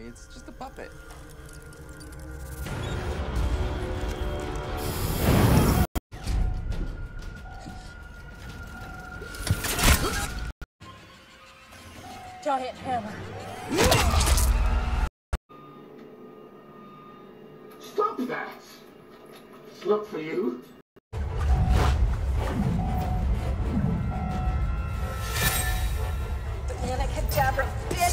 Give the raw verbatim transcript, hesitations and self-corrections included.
It's just a puppet. Giant hammer. Stop that! It's not for you. Banana Kadabra, bitch!